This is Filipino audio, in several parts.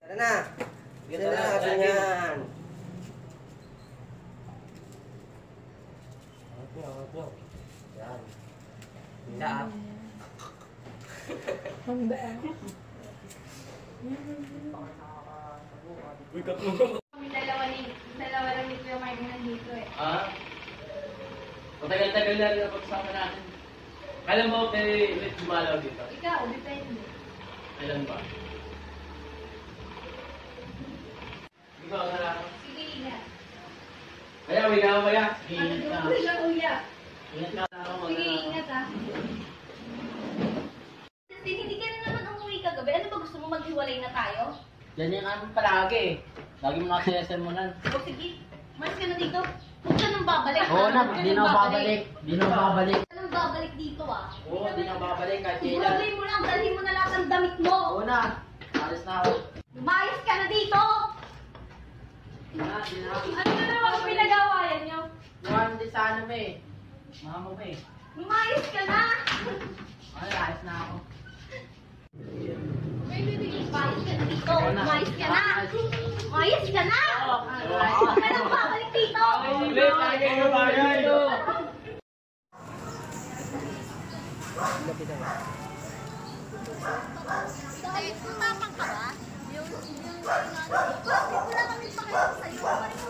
Tara na. Ganda na natin yan. Angat nyo. Yan. Daan. Ang daan. Uy, katlo. Kami dalawa lang ni Kuya Marvin nandito eh. Ah? Matagal-tagal na rin ang pagsama natin. Kailan mo kay Red Jumalaw dito? Ikaw, depende. Kailan ba? Ikaw, sarap. Sige, ingat. Kaya, may gawa kaya. Ano doon siya, kuya? Ingat ka ako. Sige, ingat ah. Hindi ka na naman umuwi kagabi. Ano ba gusto mo maghiwalay na tayo? Yan yung ano palagi eh. Lagi mo nakasinasermonan. O sige, malis ka na dito. Huwag ka nang babalik. Oo na, Huwag ka di nang na babalik. Di na babalik. Huwag ka nang babalik dito ah. Oo, di na babalik kahit kailan. Ibulagay mo lang, dalhin mo na lahat ng damit mo. Oo na. Alis na ako. Lumayas ka na dito. Di na. Ano na naman pinagawayan niyo? Mukhang di sa ano mo eh. Mama mo eh. Lumayas ka na. Ay, alis na ako. Lumayas ka na dito. Lumayas ka na. Lumayas ka na. Huwag ka nang babalik dito. Ulit, lagi ka bagay. Kahit matapang ka ba? Bakit wala kami pakialam sa'yo?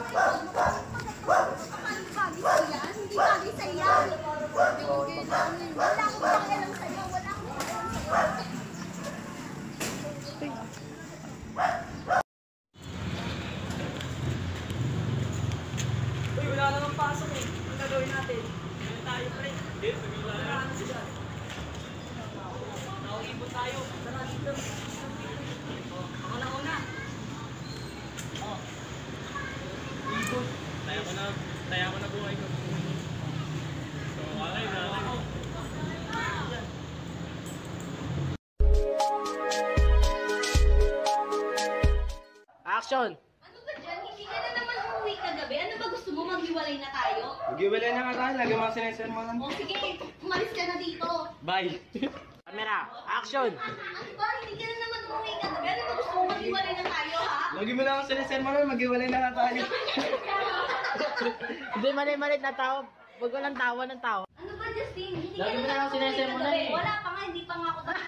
Bakit bagay sa'yo yan? Hindi bagay sa'yo yan. Wala akong pakialam sa'yo. Wala akong pakialam sa'yo. Uy, wala namang pasok eh. Ang gagawin natin? Ganun tayo, pre. Wala na siya. Nakakipon tayo. Tara dito. Ako na una. Ikot. Taya ko na buhay ko. So, okay na. Action! Ano ba dyan? Hindi ka na naman umuwi kagabi. Ano ba gusto mo? Maghiwalay na tayo? Mag-iwalay na nga tayo. Lagi mga sinesermonan. O sige, umalis ka na dito. Bye! Camera! Action! Ano ba? Hindi ka na naman umuwi kagabi. Ano ba gusto mo? Maghiwalay na tayo, ha? Lagi mo na ako sinesermonan. Mag-iwalay na nga tayo. Hindi, mali-malit na tao. Huwag ko lang tawa ng tao. Ano ba, Justin? Hindi Lagi ka mo na na ako naman umuwi sinesermonan kagabi. eh. Wala pa nga, hindi pa nga ako dahil.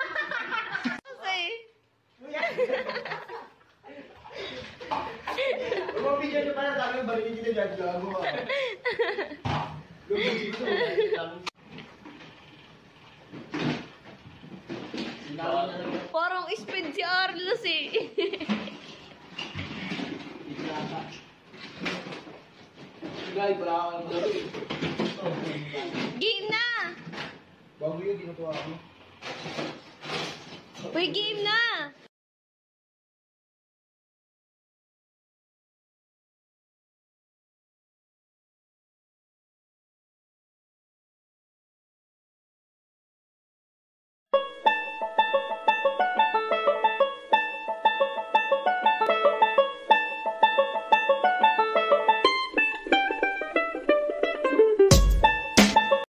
Mga video nyo pala. Dami yung barinig kita dyan. Gago ka. Lugi dito. Parang speed si Arlos eh. Guys, wala ka ng gabi. Game na! Bago yun, tinutuwa ako. Uy, game na!